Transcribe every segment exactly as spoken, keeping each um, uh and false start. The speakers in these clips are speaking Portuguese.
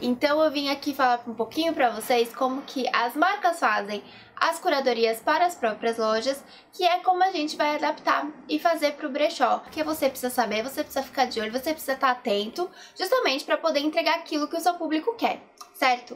Então eu vim aqui falar um pouquinho para vocês como que as marcas fazem as curadorias para as próprias lojas, que é como a gente vai adaptar e fazer para o brechó. Porque você precisa saber, você precisa ficar de olho, você precisa estar atento, justamente para poder entregar aquilo que o seu público quer, certo?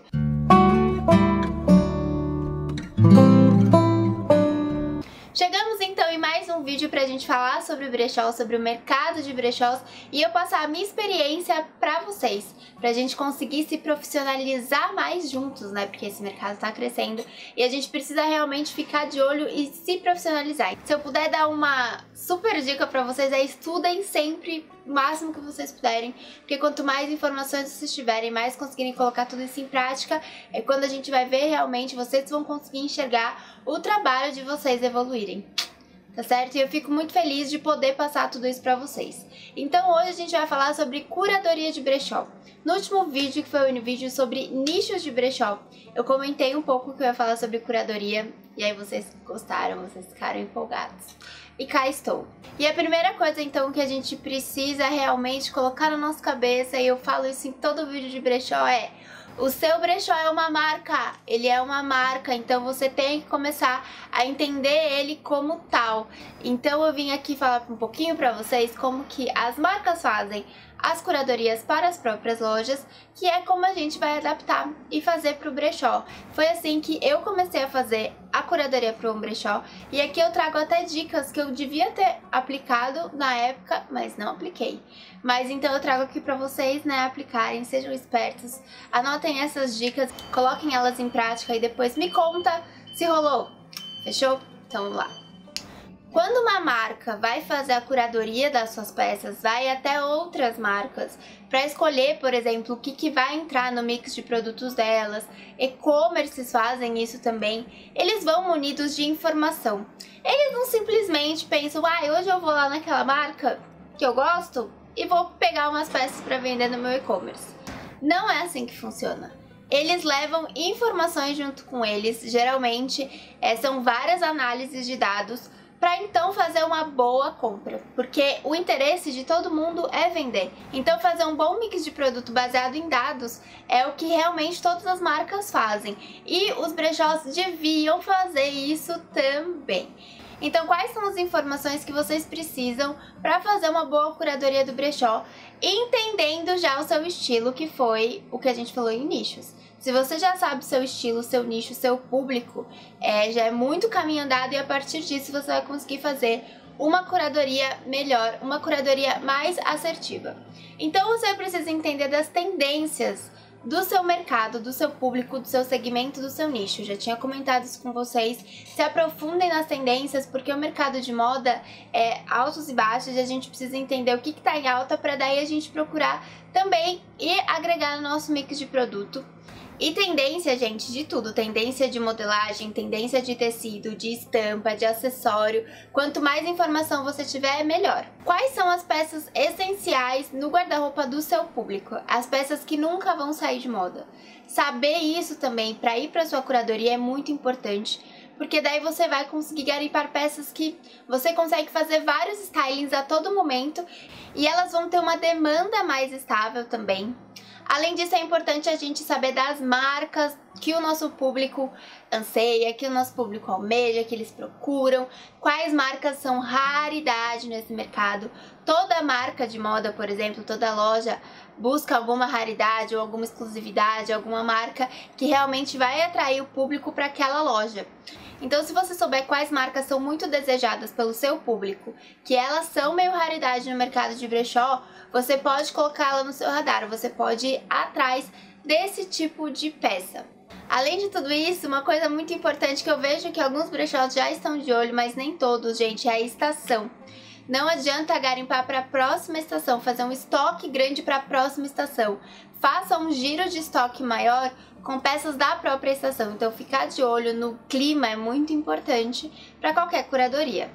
Chegamos então em mais um vídeo pra gente falar sobre o brechó, sobre o mercado de brechós e eu passar a minha experiência pra vocês, pra gente conseguir se profissionalizar mais juntos, né? Porque esse mercado tá crescendo e a gente precisa realmente ficar de olho e se profissionalizar. Se eu puder dar uma super dica pra vocês é estudem sempre o máximo que vocês puderem, porque quanto mais informações vocês tiverem, mais conseguirem colocar tudo isso em prática, é quando a gente vai ver realmente, vocês vão conseguir enxergar o trabalho de vocês evoluírem, tá certo? E eu fico muito feliz de poder passar tudo isso pra vocês. Então hoje a gente vai falar sobre curadoria de brechó. No último vídeo, que foi um vídeo sobre nichos de brechó, eu comentei um pouco que eu ia falar sobre curadoria, e aí vocês gostaram, vocês ficaram empolgados. E cá estou. E a primeira coisa então que a gente precisa realmente colocar na nossa cabeça, e eu falo isso em todo vídeo de brechó, é: o seu brechó é uma marca, ele é uma marca, então você tem que começar a entender ele como tal. Então eu vim aqui falar um pouquinho pra vocês como que as marcas fazem as curadorias para as próprias lojas, que é como a gente vai adaptar e fazer para o brechó. Foi assim que eu comecei a fazer a curadoria para um brechó, e aqui eu trago até dicas que eu devia ter aplicado na época, mas não apliquei. Mas então eu trago aqui para vocês, né, aplicarem, sejam espertos, anotem essas dicas, coloquem elas em prática e depois me conta se rolou. Fechou? Então vamos lá. Quando uma marca vai fazer a curadoria das suas peças, vai até outras marcas para escolher, por exemplo, o que, que vai entrar no mix de produtos delas. E-commerces fazem isso também. Eles vão munidos de informação. Eles não simplesmente pensam, ah, hoje eu vou lá naquela marca que eu gosto e vou pegar umas peças para vender no meu e-commerce. Não é assim que funciona. Eles levam informações junto com eles, geralmente é, são várias análises de dados, para então fazer uma boa compra, porque o interesse de todo mundo é vender. Então fazer um bom mix de produto baseado em dados é o que realmente todas as marcas fazem, e os brechós deviam fazer isso também. Então quais são as informações que vocês precisam para fazer uma boa curadoria do brechó, entendendo já o seu estilo, que foi o que a gente falou em nichos. Se você já sabe o seu estilo, seu nicho, seu público, é, já é muito caminho andado, e a partir disso você vai conseguir fazer uma curadoria melhor, uma curadoria mais assertiva. Então você precisa entender das tendências do seu mercado, do seu público, do seu segmento, do seu nicho. Eu já tinha comentado isso com vocês. Se aprofundem nas tendências, porque o mercado de moda é altos e baixos e a gente precisa entender o que está em alta para daí a gente procurar também e agregar no nosso mix de produto. E tendência, gente, de tudo, tendência de modelagem, tendência de tecido, de estampa, de acessório. Quanto mais informação você tiver, melhor. Quais são as peças essenciais no guarda-roupa do seu público? As peças que nunca vão sair de moda. Saber isso também para ir para sua curadoria é muito importante, porque daí você vai conseguir garimpar peças que você consegue fazer vários stylings a todo momento e elas vão ter uma demanda mais estável também. Além disso, é importante a gente saber das marcas que o nosso público anseia, que o nosso público almeja, que eles procuram, quais marcas são raridade nesse mercado. Toda marca de moda, por exemplo, toda loja busca alguma raridade ou alguma exclusividade, alguma marca que realmente vai atrair o público para aquela loja. Então, se você souber quais marcas são muito desejadas pelo seu público, que elas são meio raridade no mercado de brechó, você pode colocá-la no seu radar, você pode ir atrás desse tipo de peça. Além de tudo isso, uma coisa muito importante que eu vejo que alguns brechós já estão de olho, mas nem todos, gente, é a estação. Não adianta garimpar para a próxima estação, fazer um estoque grande para a próxima estação. Faça um giro de estoque maior com peças da própria estação. Então ficar de olho no clima é muito importante para qualquer curadoria.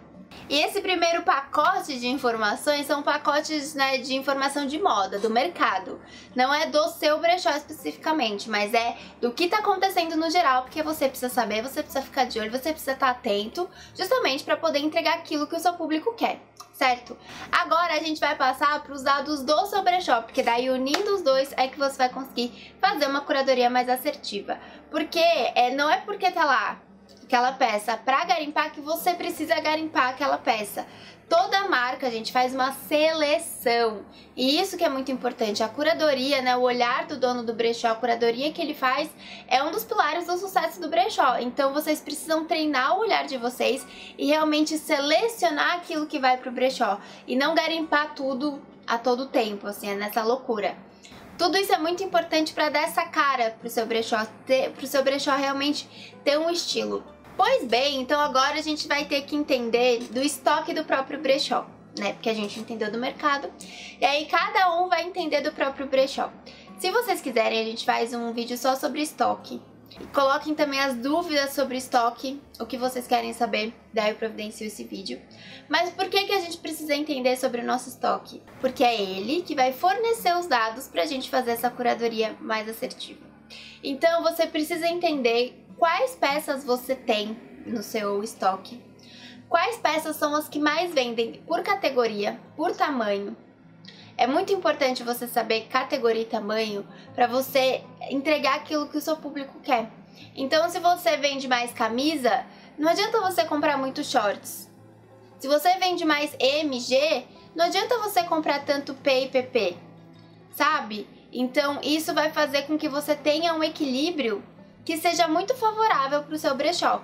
E esse primeiro pacote de informações são pacotes, né, de informação de moda, do mercado. Não é do seu brechó especificamente, mas é do que está acontecendo no geral, porque você precisa saber, você precisa ficar de olho, você precisa estar atento, justamente para poder entregar aquilo que o seu público quer, certo? Agora a gente vai passar para os dados do seu brechó, porque daí unindo os dois é que você vai conseguir fazer uma curadoria mais assertiva. Porque é, não é porque tá lá aquela peça para garimpar que você precisa garimpar aquela peça. Toda marca, gente, faz uma seleção. E isso que é muito importante. A curadoria, né, o olhar do dono do brechó, a curadoria que ele faz é um dos pilares do sucesso do brechó. Então vocês precisam treinar o olhar de vocês e realmente selecionar aquilo que vai pro brechó. E não garimpar tudo a todo tempo, assim, é nessa loucura. Tudo isso é muito importante para dar essa cara pro seu brechó, ter, pro seu brechó realmente ter um estilo. Pois bem, então agora a gente vai ter que entender do estoque do próprio brechó, né? Porque a gente entendeu do mercado, e aí cada um vai entender do próprio brechó. Se vocês quiserem, a gente faz um vídeo só sobre estoque. E coloquem também as dúvidas sobre estoque, o que vocês querem saber, daí eu providencio esse vídeo. Mas por que que a gente precisa entender sobre o nosso estoque? Porque é ele que vai fornecer os dados pra gente fazer essa curadoria mais assertiva. Então você precisa entender quais peças você tem no seu estoque, quais peças são as que mais vendem por categoria, por tamanho. É muito importante você saber categoria e tamanho para você entregar aquilo que o seu público quer. Então, se você vende mais camisa, não adianta você comprar muito shorts. Se você vende mais M G, não adianta você comprar tanto P e P P, sabe? Então, isso vai fazer com que você tenha um equilíbrio que seja muito favorável para o seu brechó.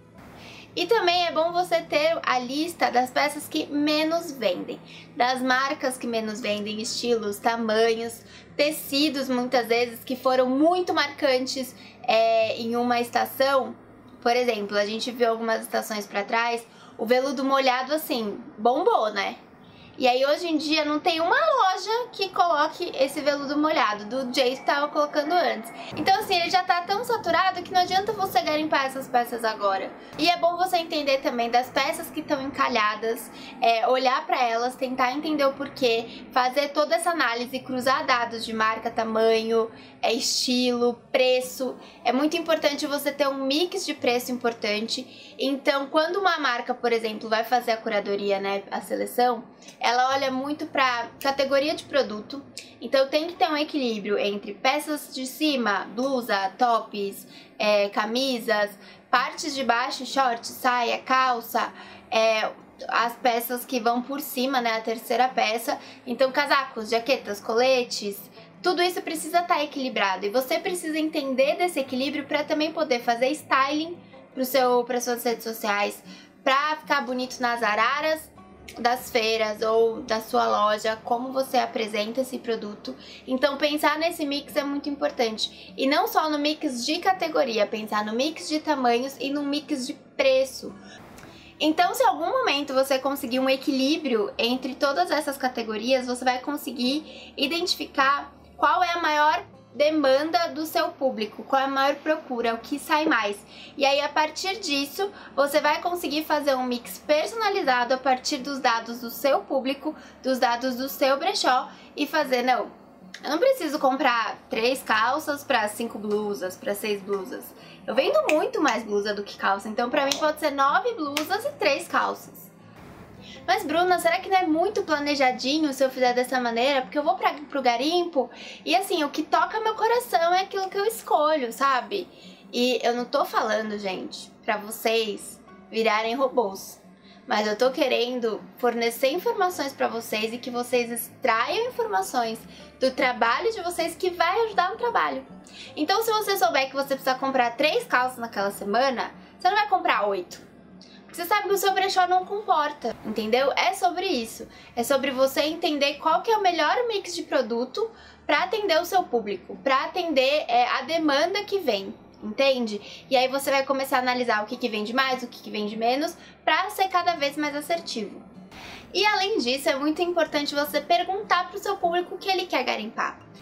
E também é bom você ter a lista das peças que menos vendem, das marcas que menos vendem, estilos, tamanhos, tecidos muitas vezes que foram muito marcantes é, em uma estação. Por exemplo, a gente viu algumas estações para trás, o veludo molhado assim, bombou, né? E aí hoje em dia não tem uma loja que coloque esse veludo molhado, do jeito que tava colocando antes. Então assim, ele já tá tão saturado que não adianta você garimpar essas peças agora. E é bom você entender também das peças que estão encalhadas, é, olhar para elas, tentar entender o porquê, fazer toda essa análise, cruzar dados de marca, tamanho, é, estilo, preço. É muito importante você ter um mix de preço importante. Então quando uma marca, por exemplo, vai fazer a curadoria, né, a seleção, ela olha muito para categoria de produto, então tem que ter um equilíbrio entre peças de cima, blusa, tops, é, camisas, partes de baixo, short, saia, calça, é, as peças que vão por cima, né, a terceira peça, então casacos, jaquetas, coletes, tudo isso precisa estar equilibrado e você precisa entender desse equilíbrio para também poder fazer styling para seu, para suas redes sociais, para ficar bonito nas araras das feiras ou da sua loja, como você apresenta esse produto. Então pensar nesse mix é muito importante, e não só no mix de categoria, pensar no mix de tamanhos e no mix de preço. Então se em algum momento você conseguir um equilíbrio entre todas essas categorias, você vai conseguir identificar qual é a maior demanda do seu público, qual é a maior procura, o que sai mais. E aí a partir disso, você vai conseguir fazer um mix personalizado a partir dos dados do seu público, dos dados do seu brechó e fazer, não, eu não preciso comprar três calças para cinco blusas, para seis blusas. Eu vendo muito mais blusa do que calça, então para mim pode ser nove blusas e três calças. Mas Bruna, será que não é muito planejadinho se eu fizer dessa maneira? Porque eu vou pra, pro garimpo e assim, o que toca meu coração é aquilo que eu escolho, sabe? E eu não tô falando, gente, pra vocês virarem robôs. Mas eu tô querendo fornecer informações pra vocês e que vocês extraiam informações do trabalho de vocês que vai ajudar no trabalho. Então se você souber que você precisa comprar três calças naquela semana, você não vai comprar oito. Você sabe que o seu brechó não comporta, entendeu? É sobre isso. É sobre você entender qual que é o melhor mix de produto para atender o seu público, para atender é, a demanda que vem, entende? E aí você vai começar a analisar o que, que vende mais, o que, que vende menos, para ser cada vez mais assertivo. E além disso, é muito importante você perguntar para o seu público o que ele quer garimpar.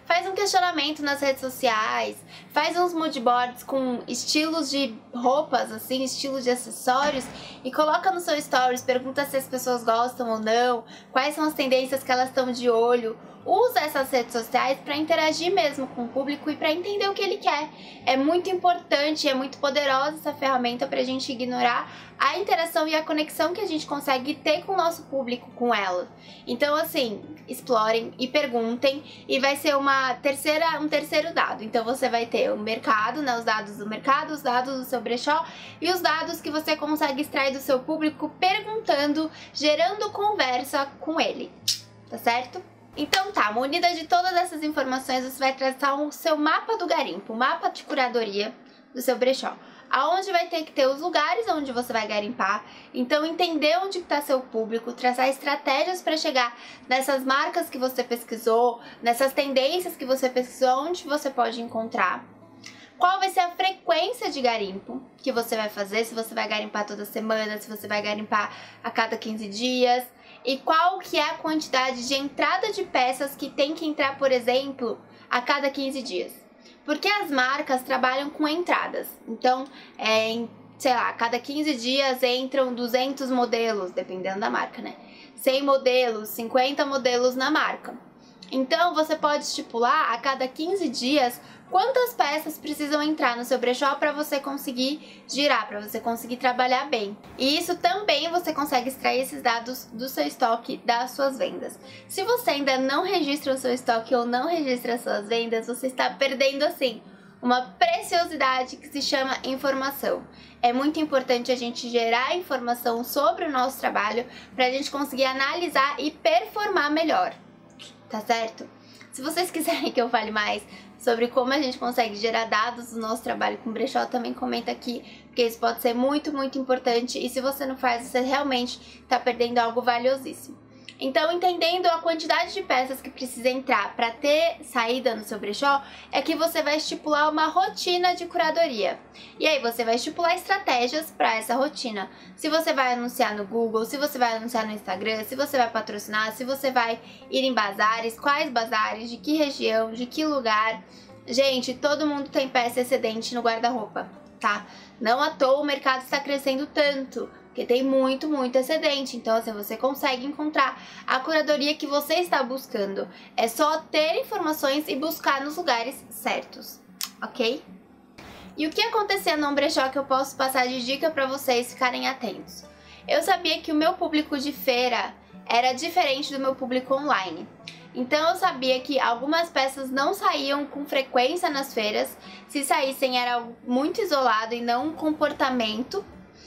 Faz um questionamento nas redes sociais, faz uns mood boards com estilos de roupas, assim, estilo de acessórios e coloca no seu stories, pergunta se as pessoas gostam ou não, quais são as tendências que elas estão de olho. Usa essas redes sociais para interagir mesmo com o público e para entender o que ele quer. É muito importante, é muito poderosa essa ferramenta para a gente ignorar a interação e a conexão que a gente consegue ter com o nosso público, com ela. Então, assim, explorem e perguntem e vai ser uma terceira, um terceiro dado. Então, você vai ter o mercado, né, os dados do mercado, os dados do seu brechó e os dados que você consegue extrair do seu público perguntando, gerando conversa com ele, tá certo? Então tá, munida de todas essas informações, você vai traçar o seu mapa do garimpo, o mapa de curadoria do seu brechó. Aonde vai ter que ter os lugares onde você vai garimpar, então entender onde está seu público, traçar estratégias para chegar nessas marcas que você pesquisou, nessas tendências que você pesquisou, onde você pode encontrar. Qual vai ser a frequência de garimpo que você vai fazer, se você vai garimpar toda semana, se você vai garimpar a cada quinze dias. E qual que é a quantidade de entrada de peças que tem que entrar, por exemplo, a cada quinze dias. Porque as marcas trabalham com entradas. Então, é, em, sei lá, a cada quinze dias entram duzentos modelos, dependendo da marca, né? cem modelos, cinquenta modelos na marca. Então, você pode estipular a cada quinze dias quantas peças precisam entrar no seu brechó para você conseguir girar, para você conseguir trabalhar bem. E isso também você consegue extrair esses dados do seu estoque, das suas vendas. Se você ainda não registra o seu estoque ou não registra as suas vendas, você está perdendo, assim, uma preciosidade que se chama informação. É muito importante a gente gerar informação sobre o nosso trabalho para a gente conseguir analisar e performar melhor, tá certo? Se vocês quiserem que eu fale mais sobre como a gente consegue gerar dados do nosso trabalho com brechó, também comenta aqui, porque isso pode ser muito, muito importante e se você não faz, você realmente está perdendo algo valiosíssimo. Então, entendendo a quantidade de peças que precisa entrar para ter saída no seu brechó, é que você vai estipular uma rotina de curadoria. E aí você vai estipular estratégias para essa rotina. Se você vai anunciar no Google, se você vai anunciar no Instagram, se você vai patrocinar, se você vai ir em bazares, quais bazares, de que região, de que lugar. Gente, todo mundo tem peça excedente no guarda-roupa, tá? Não à toa o mercado está crescendo tanto, porque tem muito, muito excedente. Então, assim, você consegue encontrar a curadoria que você está buscando. É só ter informações e buscar nos lugares certos, ok? E o que acontecia no brechó que eu posso passar de dica para vocês ficarem atentos? Eu sabia que o meu público de feira era diferente do meu público online. Então eu sabia que algumas peças não saíam com frequência nas feiras. Se saíssem era algo muito isolado e não um comportamento.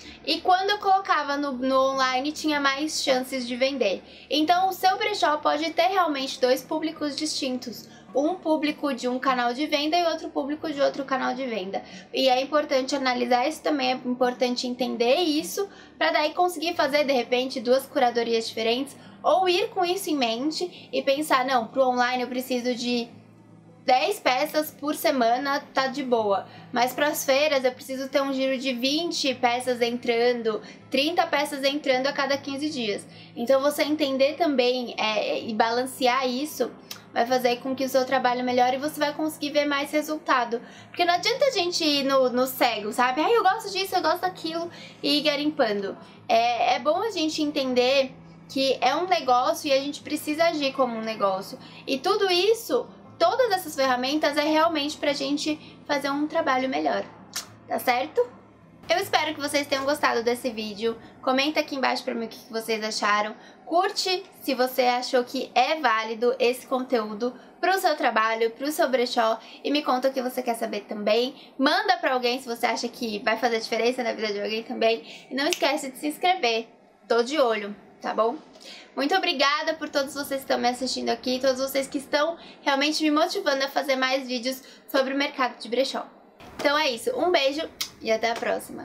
E quando eu colocava no, no online, tinha mais chances de vender. Então, o seu brechó pode ter realmente dois públicos distintos. Um público de um canal de venda e outro público de outro canal de venda. E é importante analisar isso também, é importante entender isso, para daí conseguir fazer, de repente, duas curadorias diferentes. Ou ir com isso em mente e pensar, não, pro online eu preciso de dez peças por semana, tá de boa. Mas para as feiras eu preciso ter um giro de vinte peças entrando, trinta peças entrando a cada quinze dias. Então você entender também é, e balancear isso vai fazer com que o seu trabalho melhore e você vai conseguir ver mais resultado. Porque não adianta a gente ir no, no cego, sabe? Ah, eu gosto disso, eu gosto daquilo e ir garimpando. É, é bom a gente entender que é um negócio e a gente precisa agir como um negócio. E tudo isso, todas essas ferramentas é realmente pra gente fazer um trabalho melhor, tá certo? Eu espero que vocês tenham gostado desse vídeo. Comenta aqui embaixo pra mim o que vocês acharam. Curte se você achou que é válido esse conteúdo pro seu trabalho, pro seu brechó. E me conta o que você quer saber também. Manda pra alguém se você acha que vai fazer diferença na vida de alguém também. E não esquece de se inscrever. Tô de olho, tá bom? Muito obrigada por todos vocês que estão me assistindo aqui, todos vocês que estão realmente me motivando a fazer mais vídeos sobre o mercado de brechó. Então é isso, um beijo e até a próxima!